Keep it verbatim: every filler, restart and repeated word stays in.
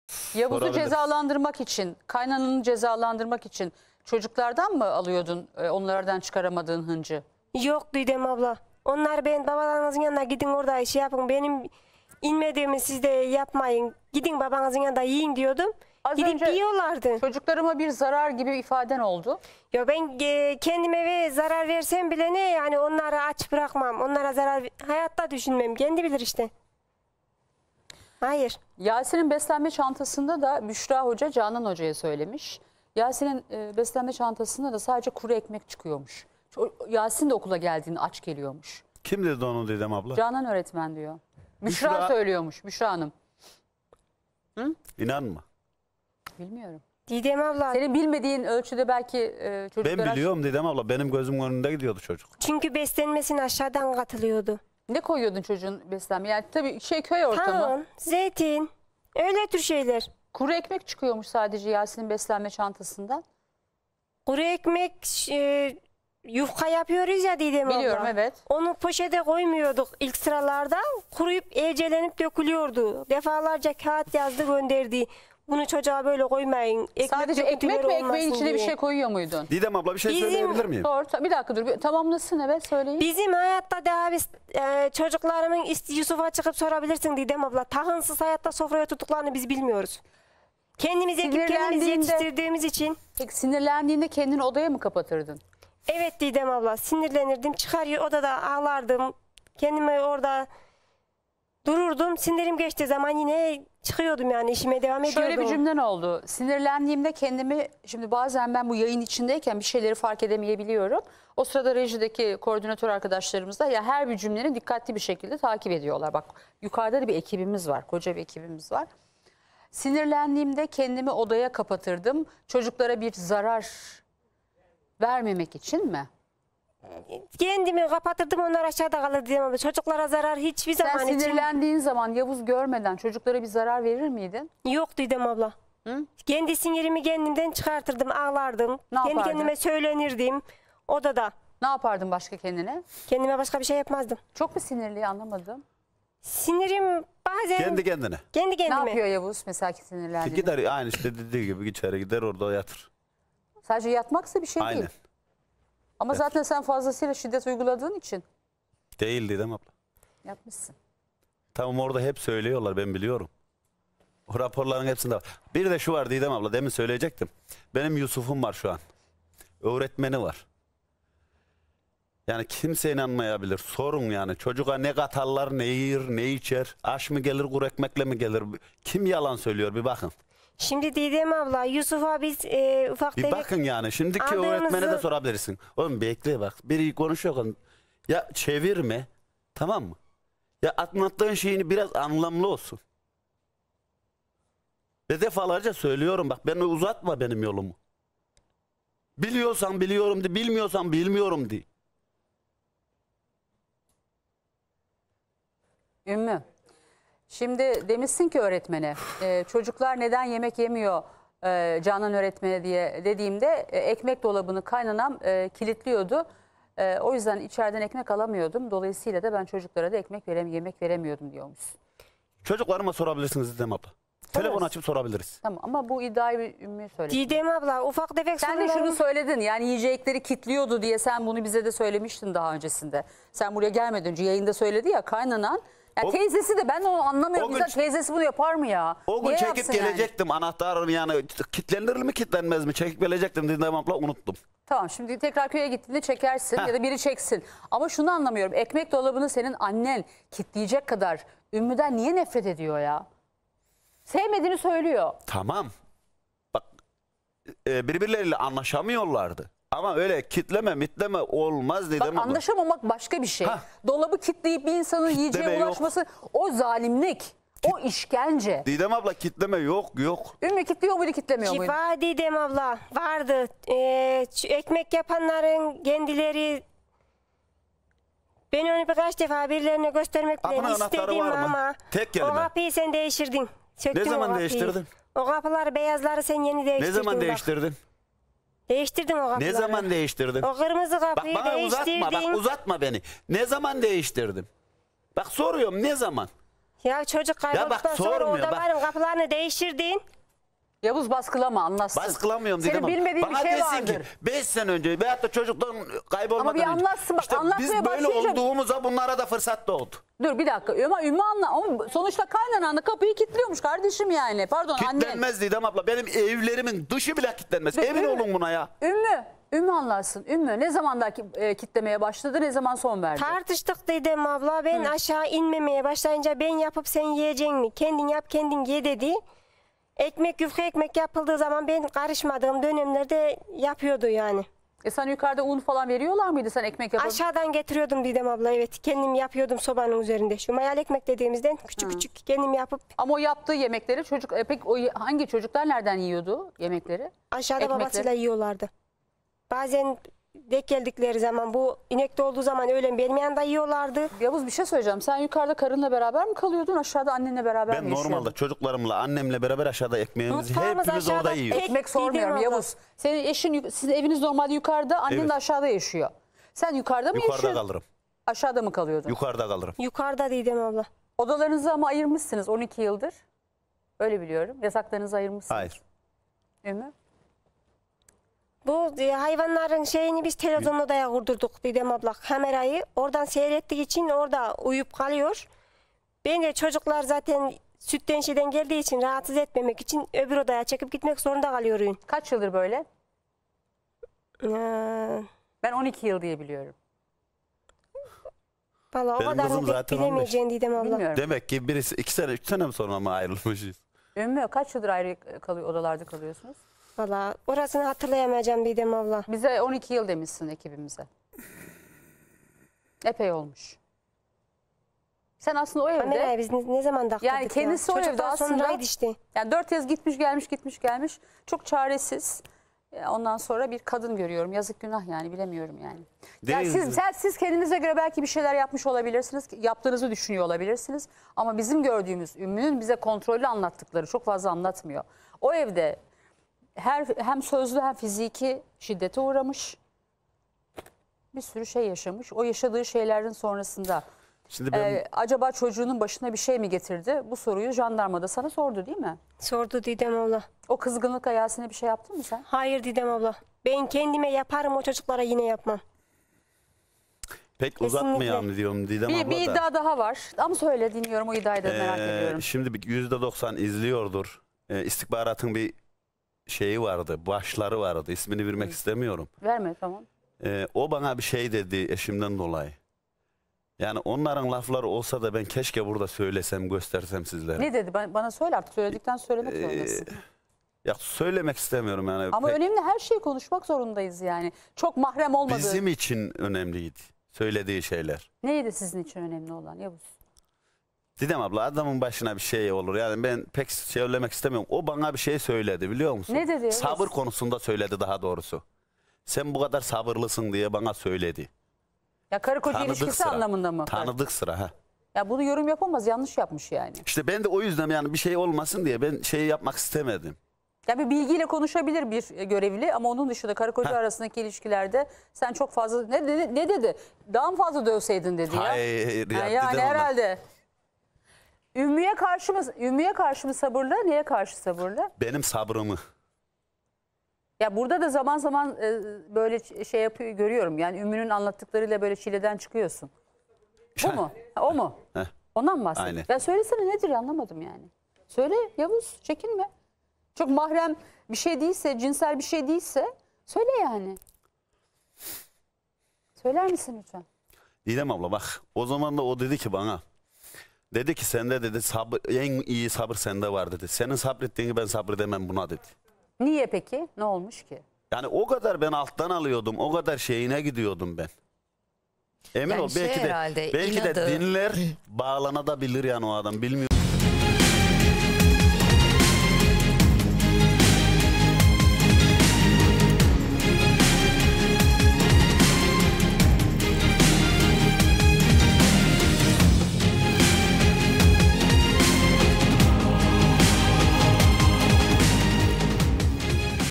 Yavuz'u cezalandırmak için, kaynananı cezalandırmak için çocuklardan mı alıyordun e, onlardan çıkaramadığın hıncı? Yok Didem abla. Onlar ben babalarınızın yanına gidin orada şey yapın. Benim inmediğimi siz de yapmayın. Gidin babanızın yanında yiyin diyordum. Az Gidip önce yiyorlardı. çocuklarıma bir zarar gibi bir ifaden oldu. Ya ben e, kendime ve zarar versem bile ne yani onları aç bırakmam. Onlara zarar hayatta düşünmem. Kendi bilir işte. Hayır. Yasin'in beslenme çantasında da Büşra Hoca Canan Hoca'ya söylemiş. Yasin'in e, beslenme çantasında da sadece kuru ekmek çıkıyormuş. O, Yasin de okula geldiğinde aç geliyormuş. Kim dedi onu Didem abla? Canan öğretmen diyor. Büşra, Büşra söylüyormuş, Büşra Hanım. Hı? İnanma. Bilmiyorum. Didem abla. Senin bilmediğin ölçüde belki e, çocuklar... Ben biliyorum Didem abla. Benim gözümün önünde gidiyordu çocuk. Çünkü beslenmesine aşağıdan katılıyordu. Ne koyuyordun çocuğun beslenmeye? Yani tabii şey köy ortamı. Tamam, zeytin, öyle tür şeyler. Kuru ekmek çıkıyormuş sadece Yasin'in beslenme çantasından. Kuru ekmek, e, yufka yapıyoruz ya Didem abla. Biliyorum, evet. Onu poşete koymuyorduk ilk sıralarda. Kuruyup evcelenip dökülüyordu. Defalarca kağıt yazdı gönderdi. Bunu çocuğa böyle koymayın. Ekmek Sadece ekmek döküntüleri mi, ekmeğin olmasın içine bir diye. şey koyuyor muydun? Didem abla bir şey Bizim- söyleyebilir miyim? Doğru. Bir dakika dur. Bir tamamlasın, evet, söyleyin. Bizim hayatta daha biz e, çocuklarımın ist- Yusuf'a çıkıp sorabilirsin Didem abla. Tahınsız hayatta sofraya tuttuklarını biz bilmiyoruz. Kendimiz ekip kendimiz Sinirlendiğinde- yetiştirdiğimiz için. Peki sinirlendiğinde kendini odaya mı kapatırdın? Evet Didem abla, sinirlenirdim. Çıkar odada ağlardım. Kendimi orada dururdum. Sinirim geçtiği zaman yine çıkıyordum yani işime devam ediyordum. Şöyle bir cümlen oldu. Sinirlendiğimde kendimi, şimdi bazen ben bu yayın içindeyken bir şeyleri fark edemeyebiliyorum. O sırada rejideki koordinatör arkadaşlarımız da ya her bir cümleni dikkatli bir şekilde takip ediyorlar. Bak yukarıda da bir ekibimiz var. Koca bir ekibimiz var. Sinirlendiğimde kendimi odaya kapatırdım. Çocuklara bir zarar vermemek için mi? Kendimi kapatırdım, onlar aşağıda kalırdı Didem abla. Çocuklara zarar hiçbir Sen zaman için sinirlendiğin zaman Yavuz görmeden çocuklara bir zarar verir miydin? yok Didem abla. Hı? Kendi sinirimi kendimden çıkartırdım, ağlardım. Ne Kendi yapardın? kendime söylenirdim odada. Ne yapardın başka kendine? Kendime başka bir şey yapmazdım. Çok mu sinirli, anlamadım. Sinirim bazen Kendi kendine. kendi Ne kendime. yapıyor Yavuz mesela ki sinirlendiğinde? Gider aynı işte dediği gibi içeri gider orada yatır. Sadece yatmaksa bir şey Aynen. değil. Ama zaten sen fazlasıyla şiddet uyguladığın için Değil Didem abla. yapmışsın. Tamam orada hep söylüyorlar ben biliyorum. O raporların hepsinde var. Bir de şu var Didem abla demin söyleyecektim. Benim Yusuf'um var şu an. Öğretmeni var. Yani kimse inanmayabilir. Sorun yani. Çocuğa ne katarlar, ne yer, ne içer. Aş mı gelir, kuru ekmekle mi gelir? Kim yalan söylüyor bir bakın. Şimdi Didem abla Yusuf'a biz e, ufak Bir tefek bakın yani. Şimdiki aldığımızı- öğretmene de sorabilirsin. Oğlum bekle bak. Biri konuşuyor. Ya çevirme. Tamam mı? Ya anlattığın şeyini biraz anlamlı olsun. Ve defalarca söylüyorum bak. Beni uzatma benim yolumu. Biliyorsan biliyorum de. Bilmiyorsan bilmiyorum de. Ümmü, şimdi demişsin ki öğretmene e, çocuklar neden yemek yemiyor e, Canan öğretmene diye dediğimde e, ekmek dolabını kaynanam e, kilitliyordu. E, o yüzden içeriden ekmek alamıyordum. Dolayısıyla da ben çocuklara da ekmek verem yemek veremiyordum diyormuşsun. Çocuklarıma sorabilirsiniz Didem abla. Telefon açıp sorabiliriz. Tamam ama bu iddiayı bir Ümmü söyledi. Didem abla ufak tefek Sen de sorunlarım- şunu söyledin, yani yiyecekleri kilitliyordu diye sen bunu bize de söylemiştin daha öncesinde. Sen buraya gelmeden önce yayında söyledi ya kaynanan. Yani O- teyzesi de ben de onu anlamıyorum. O gün- İnsan teyzesi bunu yapar mı ya? O gün Niye çekip yapsın yani? gelecektim anahtarını yani kilitlenir mi kilitlenmez mi çekip gelecektim Didem abla unuttum. Tamam, şimdi tekrar köye gittiğinde çekersin Heh. ya da biri çeksin. Ama şunu anlamıyorum. Ekmek dolabını senin annen kilitleyecek kadar Ümmü'den niye nefret ediyor ya? Sevmediğini söylüyor. Tamam. Bak e, birbirleriyle anlaşamıyorlardı. Ama öyle kitleme mitleme olmaz Bak Didem abla. anlaşamamak başka bir şey. Hah. Dolabı kilitleyip bir insanın yiyeceğe Kitleme yok. ulaşması o zalimlik, o işkence. Didem abla kitleme yok yok. Ümmü kilitliyor muydu, kilitlemiyor muydu? Şifa Didem abla vardı. Ee, şu ekmek yapanların kendileri ben onu birkaç defa birilerine göstermek bile Kapının anahtarı istedim var mı? ama Tek o kelime. kapıyı sen değiştirdin. Söktün Ne zaman o kapıyı. değiştirdin? O kapıları beyazları sen yeni Ne değiştirdin. zaman bak. değiştirdin? Değiştirdin o kapıları. Ne zaman değiştirdin? O kırmızı Bak kapıyı bana değiştirdin. uzatma bak uzatma beni. Ne zaman değiştirdim? Bak soruyorum ne zaman? Ya çocuk kaybolduktan sonra sormuyor, odaların bak. kapılarını değiştirdin. Yavuz baskılama, anlatsın. Baskılamıyorum Senin dedim ama bilmediğin bana bir şey desin vardır. ki beş sene önce veyahut da çocuktan kaybolmadan Ama bir önce. anlatsın bak, İşte anlatmaya biz böyle başlayınca- olduğumuzda bunlara da fırsat doğdu. Dur bir dakika. Ama Ümmü anla. Ama sonuçta kaynanan da kapıyı kilitliyormuş kardeşim yani. Pardon annen. Kilitlenmez Didem abla. Benim evlerimin dışı bile kilitlenmez. Dur, Emin Ümmü- olun buna ya. Ümmü. Ümmü anlatsın. Ümmü ne zaman da e, kitlemeye başladı, ne zaman son verdi? Tartıştık dedim abla. Ben aşağı inmemeye başlayınca ben yapıp sen yiyeceksin mi? Kendin yap kendin ye dedi. Ekmek yufka ekmek yapıldığı zaman ben karışmadığım dönemlerde yapıyordu yani. E sana yukarıda un falan veriyorlar mıydı sen ekmek yapıp? Aşağıdan getiriyordum Didem abla, evet. Kendim yapıyordum sobanın üzerinde. Şu mayalı ekmek dediğimizden küçük küçük kendim yapıp Ama o yaptığı yemekleri çocuk, e, peki o hangi çocuklar nereden yiyordu yemekleri? aşağıda Ekmekleri. babasıyla yiyorlardı. Bazen denk geldikleri zaman, bu inekte olduğu zaman öğlen benim yanında yiyorlardı. Yavuz bir şey söyleyeceğim. Sen yukarıda karınla beraber mi kalıyordun, aşağıda annenle beraber Ben mi yaşıyordun? normalde çocuklarımla annemle beraber aşağıda ekmeğimizi Mutfağımız hepimiz aşağıda. orada yiyoruz. Tek- Ekmek sormuyorum Didem abla. Yavuz. Senin eşin, yuk- sizin eviniz normalde yukarıda, annen Evet. de aşağıda yaşıyor. Sen yukarıda mı Yukarıda yaşıyordun? kalırım. Aşağıda mı kalıyordun? Yukarıda kalırım. Yukarıda Didem abla. Odalarınızı ama ayırmışsınız on iki yıldır. Öyle biliyorum. Yasaklarınızı ayırmışsınız. Hayır. Ümmü? Bu e, hayvanların şeyini biz televizyon odaya kurdurduk Didem abla, kamerayı. Oradan seyrettiği için orada uyuyup kalıyor. Ben de çocuklar zaten sütten şeyden geldiği için rahatsız etmemek için öbür odaya çekip gitmek zorunda kalıyorum. Kaç yıldır böyle? Ee, Ben on iki yıl diye biliyorum. Valla o Benim kadarını kızım pek zaten on beş. bilemeyeceğim Didem abla. Bilmiyorum. Demek ki birisi iki sene, üç sene mi sonra mı ayrılmışız? Ümmü kaç yıldır ayrı kalıyor, odalarda kalıyorsunuz? Valla orasını hatırlayamayacağım Didem abla. Bize on iki yıl demişsin ekibimize. Epey olmuş. Sen aslında o evde, Kamerayı biz ne, ne zaman taktırdık yani kendisi ya? o evde Çocuktan aslında, sonraydı işte. yani dört yıl gitmiş gelmiş gitmiş gelmiş. Çok çaresiz. E, Ondan sonra bir kadın görüyorum. Yazık günah yani, bilemiyorum yani. Ya Değil siz, mi? sen, siz kendinize göre belki bir şeyler yapmış olabilirsiniz. Yaptığınızı düşünüyor olabilirsiniz. Ama bizim gördüğümüz Ümmü'nün bize kontrollü anlattıkları çok fazla anlatmıyor. O evde her hem sözlü hem fiziki şiddete uğramış. Bir sürü şey yaşamış. O yaşadığı şeylerin sonrasında Şimdi ben e, acaba çocuğunun başına bir şey mi getirdi? Bu soruyu jandarmada sana sordu değil mi? Sordu Didem abla. O kızgınlık ayasına bir şey yaptın mı sen? Hayır Didem abla. Ben kendime yaparım, o çocuklara yine yapmam. pek kesinlikle. uzatmayalım diyorum Didem Bir, abla bir da. iddia daha var. Ama söyle, dinliyorum o iddiayı da merak Ee, ediyorum. Şimdi bir yüzde doksan izliyordur. Ee, istihbaratın bir şeyi vardı, başları vardı. İsmini vermek istemiyorum. Verme tamam. Ee, o bana bir şey dedi eşimden dolayı. Yani onların lafları olsa da ben keşke burada söylesem, göstersem sizlere. Ne dedi? Bana, bana söyle artık. Söyledikten söylemek Ee, zorundasın. Ya söylemek istemiyorum yani. Ama Pek- önemli, her şeyi konuşmak zorundayız yani. Çok mahrem olmadığı. Bizim için önemliydi söylediği şeyler. Neydi sizin için önemli olan Yavuz? Didem abla, adamın başına bir şey olur. Yani ben pek söylemek istemiyorum. O bana bir şey söyledi, biliyor musun? Ne dedi? Sabır konusunda söyledi daha doğrusu. Sen bu kadar sabırlısın diye bana söyledi. Ya karı koca Tanıdık ilişkisi sıra. anlamında mı? Tanıdık sıra ha. Ya bunu yorum yapamaz, yanlış yapmış yani. İşte ben de o yüzden yani bir şey olmasın diye ben şey yapmak istemedim. Ya bir bilgiyle konuşabilir bir görevli ama onun dışında karı koca Heh. arasındaki ilişkilerde sen çok fazla ne dedi? Ne dedi? Daha mı fazla dövseydin dedi ya. Hayır ya, Ha, yani Didem abla. herhalde. Ümmü'ye karşı mı, Ümmü'ye karşı mı sabırlı, neye karşı sabırlı? Benim sabrımı. Ya burada da zaman zaman e, böyle şey yapıyor, görüyorum. Yani Ümmü'nün anlattıklarıyla böyle çileden çıkıyorsun. O mu? Ha, o mu? Heh. Ondan mı bahsediyorsun? Aynen. Ya söylesene, nedir ya, anlamadım yani. Söyle Yavuz, çekinme. Çok mahrem bir şey değilse, cinsel bir şey değilse söyle yani. Söyler misin lütfen? Didem abla bak, o zaman da o dedi ki bana. Dedi ki sende dedi sabır, en iyi sabır sende var dedi. Senin sabrettiğini ben sabredemem buna dedi. Niye peki? Ne olmuş ki? Yani o kadar ben alttan alıyordum, o kadar şeyine gidiyordum ben. Emin Yani ol şey belki de herhalde, belki inadı- de dinler bağlanabilir yani o adam, bilmiyorum.